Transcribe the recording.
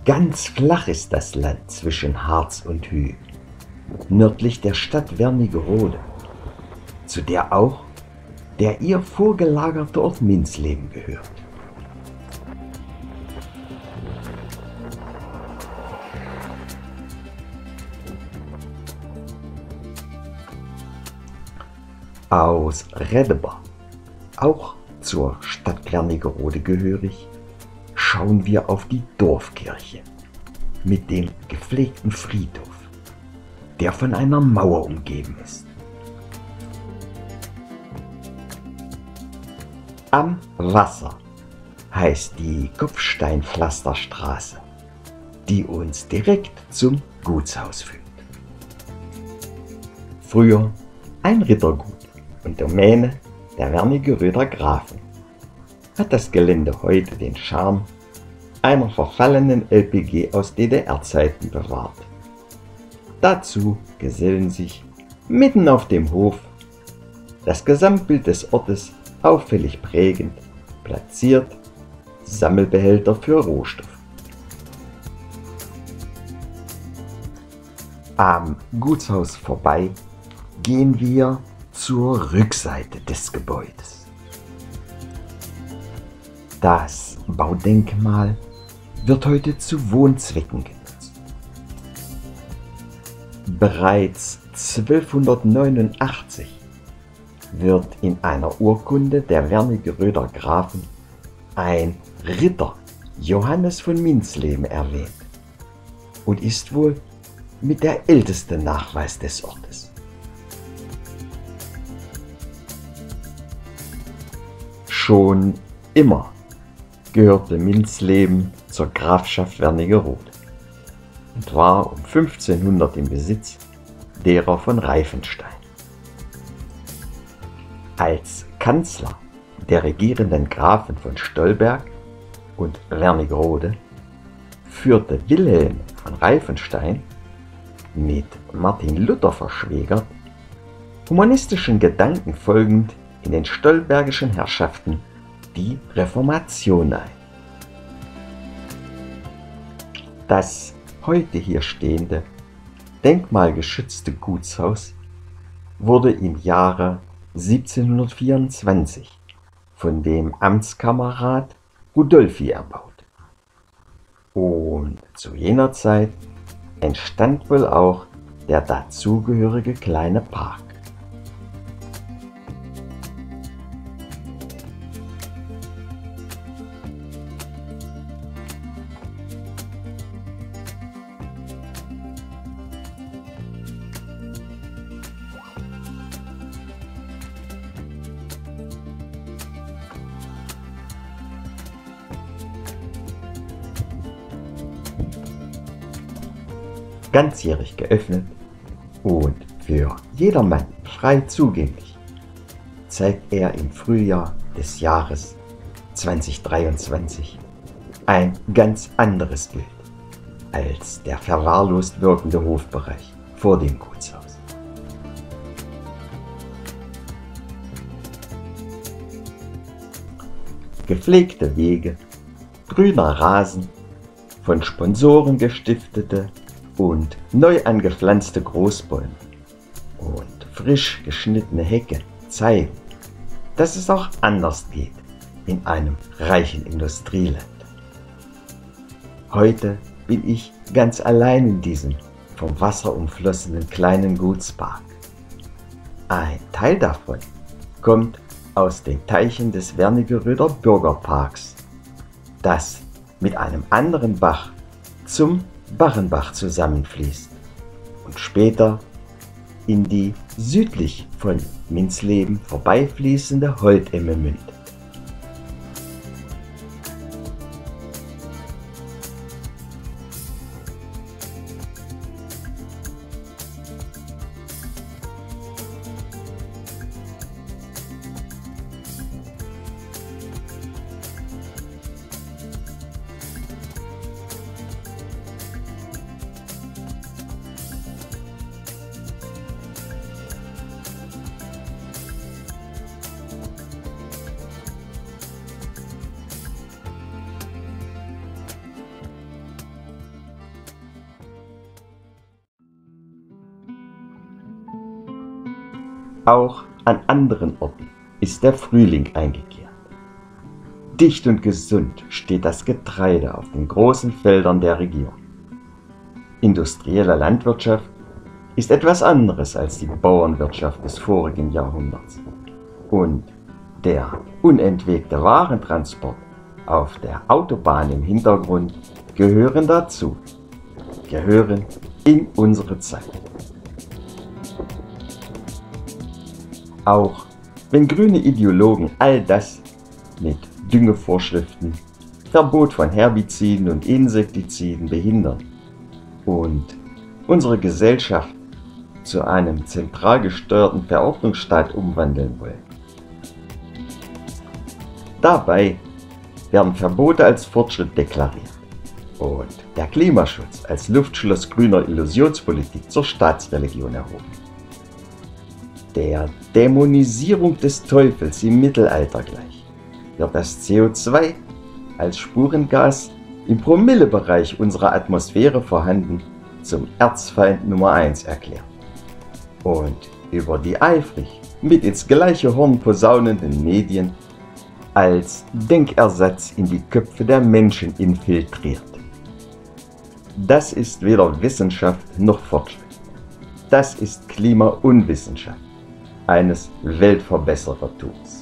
Ganz flach ist das Land zwischen Harz und Hügel, nördlich der Stadt Wernigerode, zu der auch der ihr vorgelagerte Ort Minzleben gehört. Aus Redeba, auch zur Stadt Wernigerode gehörig, schauen wir auf die Dorfkirche mit dem gepflegten Friedhof, der von einer Mauer umgeben ist. Am Wasser heißt die Kopfsteinpflasterstraße, die uns direkt zum Gutshaus führt. Früher ein Rittergut und Domäne der Wernigeröder Grafen, hat das Gelände heute den Charme einer verfallenen LPG aus DDR-Zeiten bewahrt. Dazu gesellen sich mitten auf dem Hof, das Gesamtbild des Ortes auffällig prägend, platziert Sammelbehälter für Rohstoff. Am Gutshaus vorbei gehen wir zur Rückseite des Gebäudes. Das Baudenkmal wird heute zu Wohnzwecken genutzt. Bereits 1289 wird in einer Urkunde der Wernigeröder Grafen ein Ritter Johannes von Minzleben erwähnt und ist wohl mit der älteste Nachweis des Ortes. Schon immer gehörte Minzleben zur Grafschaft Wernigerode und war um 1500 im Besitz derer von Reifenstein. Als Kanzler der regierenden Grafen von Stolberg und Wernigerode führte Wilhelm von Reifenstein, mit Martin Luther verschwägert, humanistischen Gedanken folgend in den stolbergischen Herrschaften die Reformation ein. Das heute hier stehende, denkmalgeschützte Gutshaus wurde im Jahre 1724 von dem Amtskammerrat Rudolphi erbaut. Und zu jener Zeit entstand wohl auch der dazugehörige kleine Park. Ganzjährig geöffnet und für jedermann frei zugänglich, zeigt er im Frühjahr des Jahres 2023 ein ganz anderes Bild als der verwahrlost wirkende Hofbereich vor dem Gutshaus. Gepflegte Wege, grüner Rasen, von Sponsoren gestiftete und neu angepflanzte Großbäume und frisch geschnittene Hecke zeigen, dass es auch anders geht in einem reichen Industrieland. Heute bin ich ganz allein in diesem vom Wasser umflossenen kleinen Gutspark. Ein Teil davon kommt aus den Teichen des Wernigeröder Bürgerparks, das mit einem anderen Bach zum Bachenbach zusammenfließt und später in die südlich von Minzleben vorbeifließende Holtemme mündet. Auch an anderen Orten ist der Frühling eingekehrt. Dicht und gesund steht das Getreide auf den großen Feldern der Region. Industrielle Landwirtschaft ist etwas anderes als die Bauernwirtschaft des vorigen Jahrhunderts. Und der unentwegte Warentransport auf der Autobahn im Hintergrund gehören dazu, gehören in unsere Zeit. Auch wenn grüne Ideologen all das mit Düngevorschriften, Verbot von Herbiziden und Insektiziden behindern und unsere Gesellschaft zu einem zentral gesteuerten Verordnungsstaat umwandeln wollen. Dabei werden Verbote als Fortschritt deklariert und der Klimaschutz als Luftschloss grüner Illusionspolitik zur Staatsreligion erhoben. Der Dämonisierung des Teufels im Mittelalter gleich wird das CO2 als Spurengas im Promillebereich unserer Atmosphäre vorhanden zum Erzfeind Nummer 1 erklärt und über die eifrig mit ins gleiche Horn posaunenden Medien als Denkersatz in die Köpfe der Menschen infiltriert. Das ist weder Wissenschaft noch Fortschritt. Das ist Klimaunwissenschaft eines Weltverbesserertums.